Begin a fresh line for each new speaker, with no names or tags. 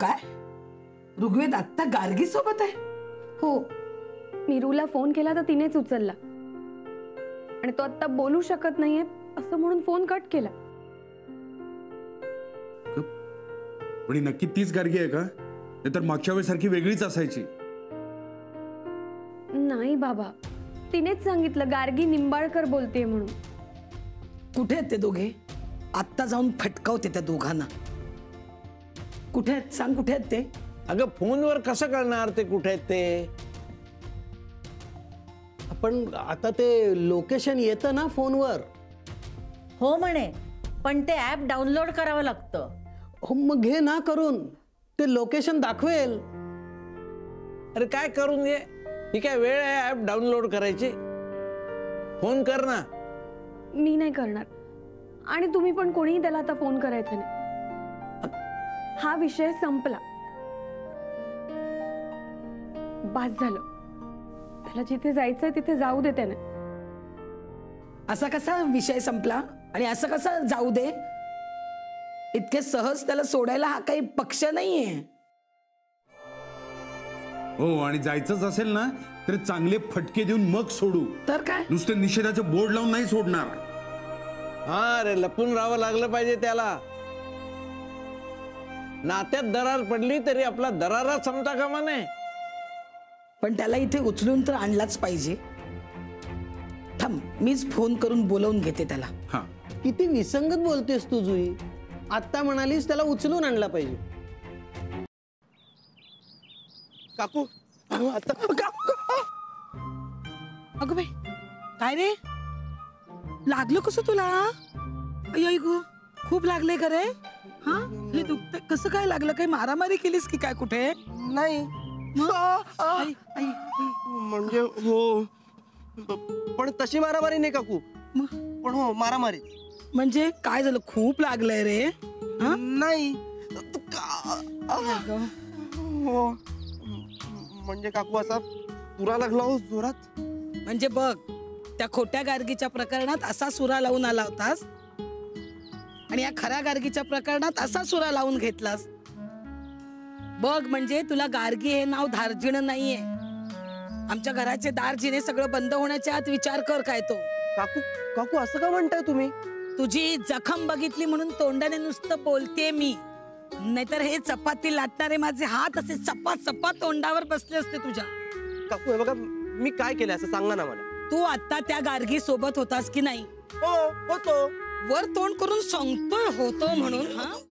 काय ऋग्वेद आत्ता गार्गी सोबत आहे?
हो, मीरूला फोन केला तर तिनेच उचलला आणि तो आता बोलू शकत नाहीये असं म्हणून फोन कट केला.
पण नक्की तीच गार्गी आहे का? नाहीतर मागच्या वेळेसारखी वेगळीच असायची?
नाही बाबा, तिनेच सांगितलं गार्गी निंबाळकर बोलतेय म्हणून.
कुठे आहेत ते दोघे? आत्ता जाऊन फटकावते त्या दोघांना. कुठे आहेत सांग, कुठे आहेत ते?
अगं फोनवर कसं कळणार ते कुठे आहेत ते?
पण आता ते लोकेशन येतं ना फोनवर.
हो म्हणे, पण ते ऍप डाउनलोड करावं लागतं.
हो मग घे ना करून, ते लोकेशन दाखवेल.
अरे काय करून घे, ही काय वेळ आहे ऍप डाउनलोड करायची? फोन कर ना.
मी नाही करणार आणि तुम्ही पण कोणीही त्याला आता फोन करायचा नाही. हा विषय संपला, बास झालं. त्याला जिथे जायचंय तिथे जाऊ दे त्याने.
असा कसा विषय संपला आणि असं कसं जाऊ दे? इतके सहज त्याला सोडायला हा काही पक्ष नाहीये.
हो, आणि जायचंच असेल ना तर चांगले फटके देऊन मग सोडू.
तर काय,
नुसते निषेधाचे बोर्ड लावून नाही सोडणार.
हा रे, लपून राहावं लागलं पाहिजे त्याला. नात्यात दरार पडली तरी आपला दरारा संपता कामा नये.
पण त्याला इथे उचलून तर आणलाच पाहिजे. थांब, मीच फोन करून बोलवून घेते त्याला.
हा,
किती विसंगत बोलतेस तू जुई. आता म्हणालीस त्याला उचलून आणला पाहिजे.
काकू आता
अगं बाई, काय रे लागलं कसं तुला? अय गो, खूप लागले का रे? हा, हे दुखतंय कसं? काय लागलं? काही मारामारी केलीस की काय कुठे?
नाही म्हणजे हो, पण तशी मारामारी नाही काकू. पण हो मारामारी.
म्हणजे काय झालं? खूप लागलंय रे?
नाही हो, म्हणजे काकू असा पुरा लागला हो जोरात.
म्हणजे बघ, त्या खोट्या गार्गीच्या प्रकरणात असा सुरा लावून आला होतास आणि या खऱ्या गार्गीच्या प्रकरणात असा सुरा लावून घेतलास. बघ, म्हणजे तुला गार्गी हे नाव धार्जिण नाहीये. आमच्या घराचे दार जिने सगळं बंद होण्याच्या आत विचार कर काय तो.
काकू काकू असं का म्हणताय तुम्ही?
तुझी जखम बघितली म्हणून तोंडाने नुसतं बोलते मी, नाहीतर हे चपाती लाटणारे माझे हात असे चपा चपा तोंडावर बसले असते तुझ्या.
काकू हे बघा, मी काय केलं असं सांगा ना मला.
तू आता त्या गार्गी सोबत होतास की नाही?
हो होतो.
वर तोंड करून सांगतोय होतो म्हणून. हा,